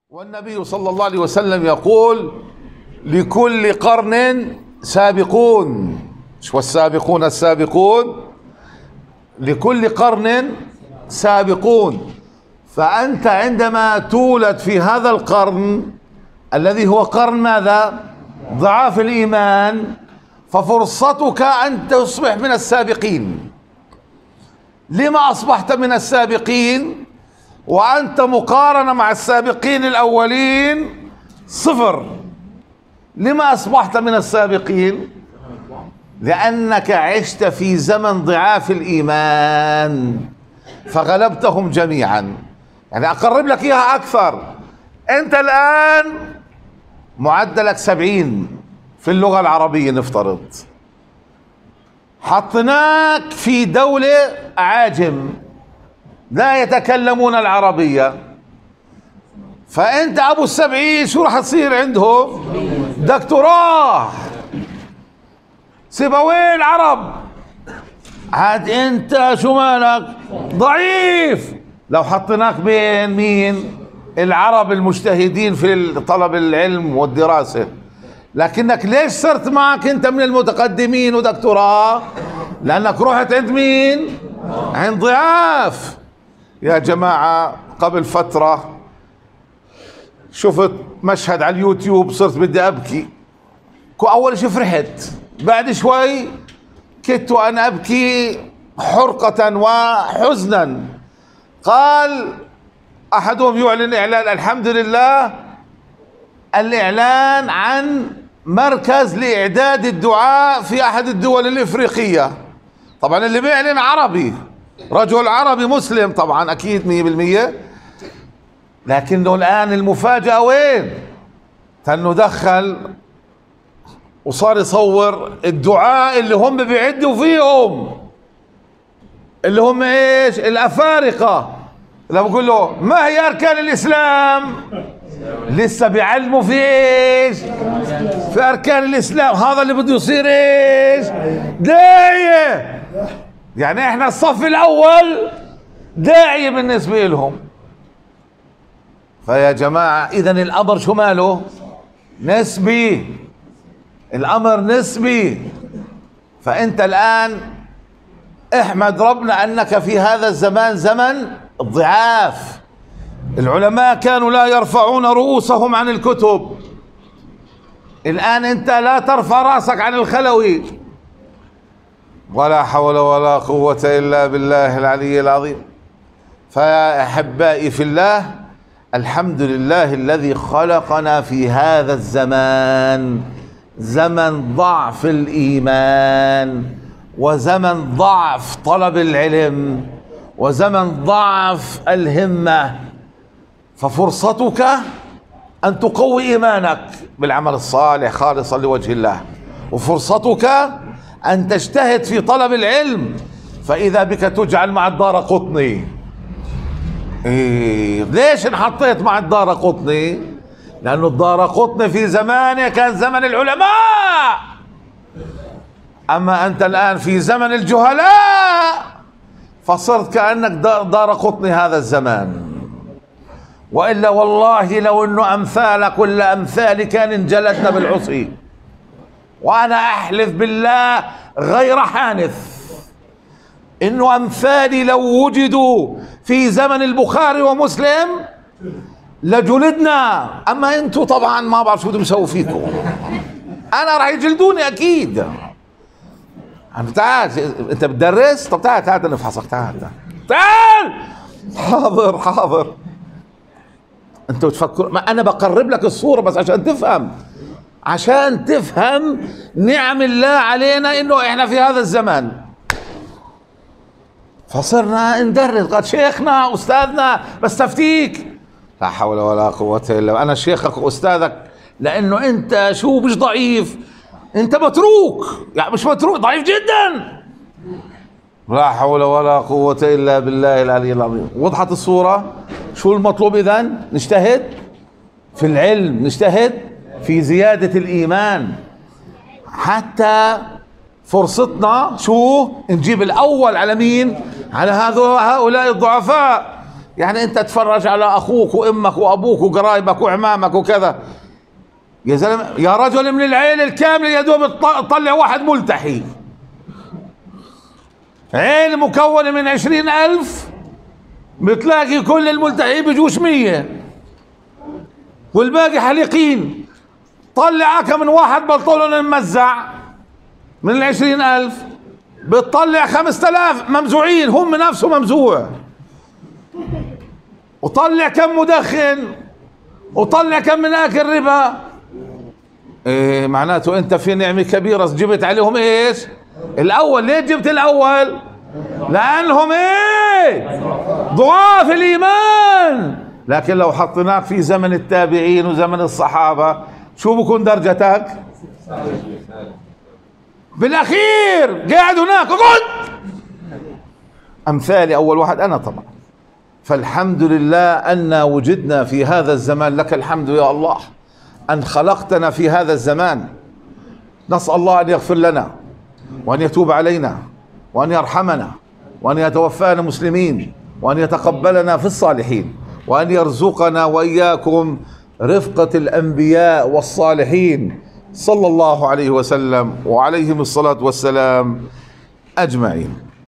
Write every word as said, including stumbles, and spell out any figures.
والنبي صلى الله عليه وسلم يقول: لكل قرن سابقون. شو السابقون السابقون؟ لكل قرن سابقون. فأنت عندما تولد في هذا القرن الذي هو قرن ماذا؟ ضعاف الإيمان، ففرصتك أن تصبح من السابقين. لما أصبحت من السابقين وأنت مقارنة مع السابقين الأولين صفر؟ لما أصبحت من السابقين؟ لأنك عشت في زمن ضعاف الإيمان فغلبتهم جميعا. يعني أقرب لك إياها أكثر، أنت الآن معدلك سبعين في اللغة العربية نفترض، حطناك في دولة أعاجم لا يتكلمون العربية، فأنت أبو السبعين شو راح تصير عندهم؟ دكتوراه. سيبويه العرب، عاد أنت شو مالك؟ ضعيف. لو حطيناك بين مين؟ العرب المجتهدين في طلب العلم والدراسة. لكنك ليش صرت معك أنت من المتقدمين ودكتوراه؟ لأنك رحت عند مين؟ عند ضعاف. يا جماعة، قبل فترة شفت مشهد على اليوتيوب صرت بدي أبكي. أول شي فرحت، بعد شوي كدت أن أبكي حرقة وحزنا. قال أحدهم يعلن إعلان، الحمد لله، الإعلان عن مركز لإعداد الدعاء في أحد الدول الإفريقية. طبعا اللي بيعلن عربي، رجل عربي مسلم طبعا أكيد مية بالمية. لكنه الآن المفاجأة وين؟ أنه دخل وصار يصور الدعاء اللي هم بيعدوا فيهم، اللي هم ايش؟ الأفارقة. لما بقول له ما هي أركان الإسلام؟ لسه بيعلموا في ايش؟ في أركان الإسلام. هذا اللي بده يصير ايش؟ داعية. يعني احنا الصف الأول داعية بالنسبة لهم. فيا جماعة، إذن الأمر شو ماله؟ نسبي. الأمر نسبي. فأنت الآن احمد ربنا أنك في هذا الزمان زمن الضعاف. العلماء كانوا لا يرفعون رؤوسهم عن الكتب، الآن أنت لا ترفع رأسك عن الخلوي. ولا حول ولا قوة إلا بالله العلي العظيم. فيا أحبائي في الله، الحمد لله الذي خلقنا في هذا الزمان، زمن ضعف الإيمان، وزمن ضعف طلب العلم، وزمن ضعف الهمة. ففرصتك أن تقوي إيمانك بالعمل الصالح خالصا لوجه الله، وفرصتك أن تجتهد في طلب العلم. فإذا بك تجعل مع الدارقطني. إيه ليش انحطيت مع الدارقطني؟ لأنه الدارقطني في زمانه كان زمن العلماء، أما أنت الآن في زمن الجهلاء، فصرت كأنك دارقطني هذا الزمان. وإلا والله لو أنه أمثالك ولا أمثالي كان انجلدنا بالعصي. وأنا أحلف بالله غير حانث إنه أمثالي لو وجدوا في زمن البخاري ومسلم لجلدنا. أما أنتوا طبعا ما بعرف شو بدهم يسووا فيكم. أنا راح يجلدوني أكيد. أنا تعال، أنت بتدرس؟ طب تعال تعال نفحصك. تعال تعال. حاضر حاضر. أنتوا تفكروا، ما أنا بقرب لك الصورة بس عشان تفهم، عشان تفهم نعم الله علينا إنه إحنا في هذا الزمان. فصرنا ندرس. قال شيخنا أستاذنا بستفتيك. لا حول ولا قوة إلا بالله. أنا شيخك وأستاذك لأنه أنت شو مش ضعيف، أنت متروك. يعني مش متروك، ضعيف جدا. لا حول ولا قوة إلا بالله العلي العظيم. وضحت الصورة؟ شو المطلوب إذن؟ نجتهد في العلم، نجتهد في زيادة الإيمان، حتى فرصتنا شو؟ نجيب الأول على مين؟ على هؤلاء الضعفاء. يعني انت تتفرج على اخوك وامك وابوك وقرايبك وعمامك وكذا، يا زلمه يا رجل من العيله الكامله يا دوب تطلع واحد ملتحي. عيله مكونه من عشرين الف بتلاقي كل الملتحين بيجوش مية والباقي حليقين. طلع كم من واحد بلطولن ممزع من العشرين الف بتطلع خمسة آلاف ممزوعين هم نفسه ممزوع. وطلع كم مدخن وطلع كم من اكل ربا. إيه معناته انت في نعمة كبيرة جبت عليهم ايش؟ الاول. ليه جبت الاول؟ لانهم ايه؟ ضعاف الايمان. لكن لو حطيناك في زمن التابعين وزمن الصحابة شو بكون درجتك؟ بالاخير قاعد هناك اقعد. امثالي اول واحد انا طبعا. فالحمد لله أن وجدنا في هذا الزمان، لك الحمد يا الله أن خلقتنا في هذا الزمان. نسأل الله أن يغفر لنا وأن يتوب علينا وأن يرحمنا وأن يتوفانا مسلمين وأن يتقبلنا في الصالحين وأن يرزقنا وإياكم رفقة الأنبياء والصالحين صلى الله عليه وسلم وعليهم الصلاة والسلام أجمعين.